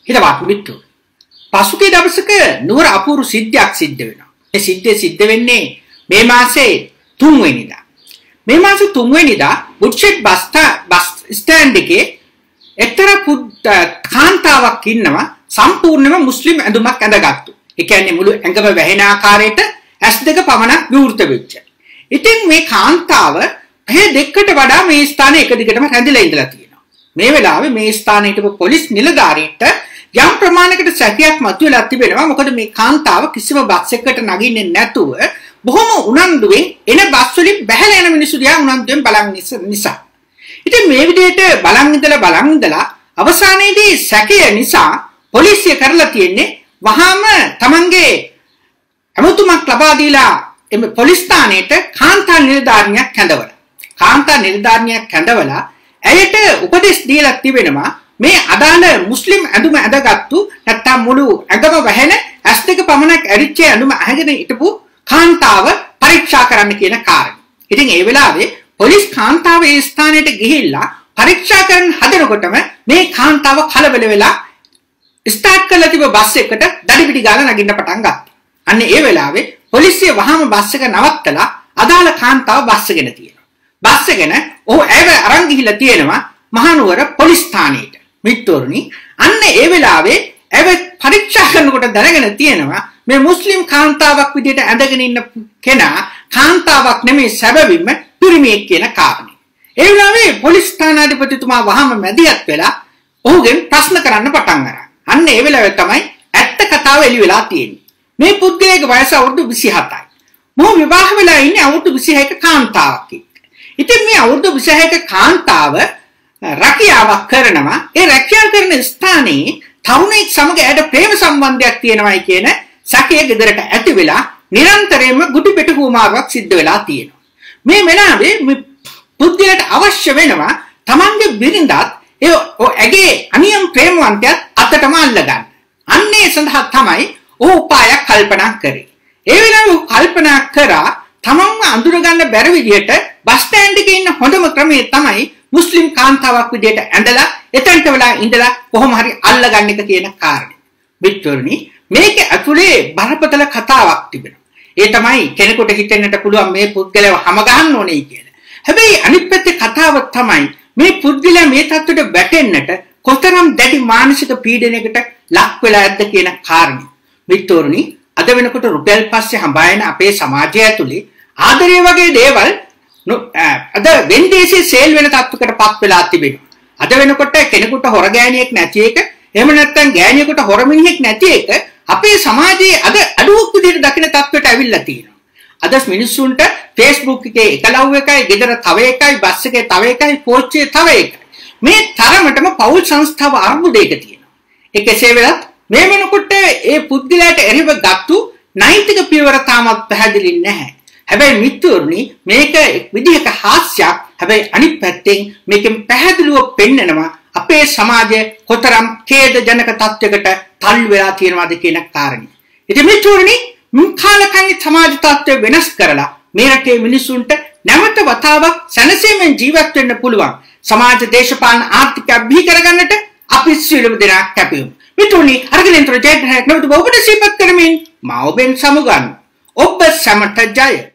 හිතවත් මිත්‍රෝ. පසුගිය දවසක නුවර අපූර්ව සිද්ධියක් සිද්ධ වෙනවා. මේ සිද්ධිය සිද්ධ වෙන්නේ මේ මාසේ 3 වෙනිදා. මේ මාසේ 3 වෙනිදා බුඩ්ෂෙට් බස් ස්ටෑන්ඩ් එකේ එක්තරා කාන්තාවක් ඉන්නවා සම්පූර්ණයෙන්ම මුස්ලිම් ඇඳුමක් ඇඳගත්තු. ඒ කියන්නේ මුළු ඇඟම වැහෙන ආකාරයට S2 පමණක් විවෘත වෙච්ච. ඉතින් මේ කාන්තාව මේ දෙකට වඩා මේ ස්ථානයේ එක දිගටම රැඳිලා ඉඳලා තියෙනවා. මේ වෙලාවේ මේ ස්ථානයේ හිටපු පොලිස් නිලධාරීන්ට යම් ප්‍රමාණයකට සැකයක් මතුවලා තිබෙනවා. මොකද මේ කාන්තාව කිසිම බස් එකකට නගින්නේ නැතුව බොහොම උනන්දුවෙන් එන බස් වලින් බැහැලා යන මිනිස්සු දිහා උනන්දුවෙන් බලන් නිසා. ඉතින් මේ විදිහට බලන් ඉඳලා අවසානයේදී සැකය නිසා පොලිසිය කරලා තියෙන්නේ වහාම තමන්ගේ අමුතුමක් ලබා දීලා එමෙ පොලිස් ස්ථානයේට කාන්තා නිලධාරියක් කැඳවලා. කාන්තා නිලධාරියක් කැඳවලා ඇයට උපදෙස් දීලා තිබෙනවා මේ අදාළ මුස්ලිම් ඇඳුම ඇඳගත්තු නැත්තම් මුළු ඇඟම වැහෙන S2 පමණක් ඇරිච්ච ඇඳුම අහගෙන හිටපු කාන්තාව පරීක්ෂා කරන්න කියන කාරණේ. ඉතින් ඒ වෙලාවේ පොලිස් කාන්තාව ඒ ස්ථානයට ගිහිල්ලා පරීක්ෂා කරන්න හදනකොටම මේ කාන්තාව කලබල වෙලා ස්ටාර්ට් කරලා තිබ්බ බස් එකට දඩිපිටි ගාලා නගින්න පටන් ගත්තා. අන්න ඒ වෙලාවේ පොලිසිය වහාම බස් එක නවත්තලා අදාළ කාන්තාව බස් එකගෙන තියෙනවා. බස් එකගෙන ඔහු ඇව අරන් ගිහිල්ලා තියෙනවා මහනුවර පොලිස් ස්ථානයට. මිත්‍රෝනි අන්න ඒ වෙලාවේ ඇව පරීක්ෂා කරනකොට දැනගෙන තියෙනවා මේ මුස්ලිම් කාන්තාවක් විදිහට ඇඳගෙන ඉන්න කෙනා කාන්තාවක් නෙමෙයි සැබවින්ම පිරිමියෙක් කියන කාරණේ. ඒ වෙලාවේ පොලිස් ස්ථානාධිපතිතුමා වහාම මැදිහත් වෙලා ඔහුගෙන් ප්‍රශ්න කරන්න පටන් අරන්. අන්න ඒ වෙලාවේ තමයි ඇත්ත කතාව එළි වෙලා තියෙන්නේ. මේ පුද්ගලයාගේ වයස අවුරුදු 27යි. මොහු විවාහ වෙලා ඉන්නේ අවුරුදු 26ක කාන්තාවක් එක්ක. ඉතින් මේ අවුරුදු 26ක කාන්තාව රැකියාවක් කරනවා. ඒ රැකියාව කරන ස්ථානයේ තරුණයෙක් සමග ඇයට ප්‍රේම සම්බන්ධයක් තියෙනවායි කියන සැකය ගෙදරට ඇති වෙලා නිරන්තරයෙන්ම ගුටි පෙට්ටු කුමාරවක් සිද්ධ වෙලා තියෙනවා. මේ වෙලාවේ මේ පුද්ගලයාට අවශ්‍ය වෙනවා තමන්ගේ බිරිඳත් ඇගේ අනියම් ප්‍රේමවන්තයත් අතටම අල්ලගන්න. අන්නේ සඳහා තමයි ඔහු උපායක් කල්පනා කරේ. ඒ වෙලාවේ කල්පනා කරා තමන්ව අඳුරගන්න බැරි විදිහට බස් ස්ටෑන්ඩ් එකේ ඉන්න හොඳම ක්‍රමය තමයි මුස්ලිම් කාන්තාවක් විදිහට ඇඳලා එතනට වෙලා ඉඳලා කොහොම හරි අල්ලගන්න එක කියන කාරණේ. මිත්‍රෝනි මේක ඇතුලේ බරපතල කතාවක් තිබෙනවා. ඒ තමයි කෙනෙකුට හිතෙන්නට පුළුවන් මේ පුද්ගලයාව හැම ගහන්න ඕනේ කියලා. හැබැයි අනිත් පැත්තේ කතාව තමයි මේ පුද්ගලයා මේ තත්ත්වයට වැටෙන්නට කොතරම් දැඩි මානසික පීඩනයකට ලක් වෙලා ඇද්ද කියන කාරණේ. මිත්‍රෝනි අද වෙනකොට රුපියල් පස්සේ හඹායන අපේ සමාජය ඇතුලේ ආදරය වගේ දේවල් අද වෙන්දේසියේ සේල් වෙන තත්ත්වයකටපත් වෙලා තිබෙනවා. අද වෙනකොට කෙනෙකුට හොර ගෑණියෙක් නැති එක එහෙම නැත්නම් ගෑණියෙකුට හොර මිනිහෙක් නැති එක අපේ සමාජයේ අද අඩුවක් විදිහට දකින තත්ත්වයට ඇවිල්ලා තියෙනවා. අද මිනිස්සුන්ට Facebook එකේ එක ලව් එකයි, ගෙදර තව එකයි, බස් එකේ තව එකයි, කෝච්චියේ තව එකයි. මේ තරමටම පෞල් සංස්ථාව අර්බුදයක තියෙනවා. ඒ කෙසේ වෙතත් මේ වෙනකොට ඒ පුද්ගලයාට එරෙහිව ගත්තු නෛතික පියවර තාමත් පැහැදිලි නැහැ. හැබැයි මිත්‍රෝනි මේක විදිහක හාස්‍යයක්. හැබැයි අනිත් පැත්තෙන් මේකෙන් පැහැදිලිව පෙන්නනවා අපේ සමාජය කොතරම් ඛේදජනක තත්යකට තල්ලු වෙලා තියෙනවද කියන කාරණේ. ඉතින් මිත්‍රෝනි කාලකන්ණි සමාජ තත්ත්වය වෙනස් කරලා මේ රටේ මිනිසුන්ට නැවත වතාවක් සැනසීමෙන් ජීවත් වෙන්න පුළුවන් සමාජ දේශපාලන ආර්ථික බිහි කරගන්නට අපි සියලුම දෙනා කැපෙමු. මිත්‍රෝනි අරගෙන තොර ජයග්‍රහණයක් නැවත ඔබට සිහිපත් කරමින් මා ඔබෙන් සමුගන්න. ඔබ සමට ජය.